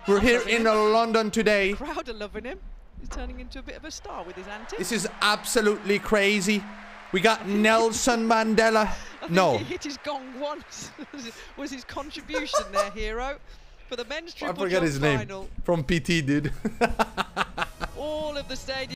We're here in London today. The crowd are loving him. He's turning into a bit of a star with his antics. This is absolutely crazy. We got Nelson Mandela. I No. think he hit his gong once. Was his contribution there, hero? For the men's I triple forget jump his name. final. From PT, dude. All of the stadium.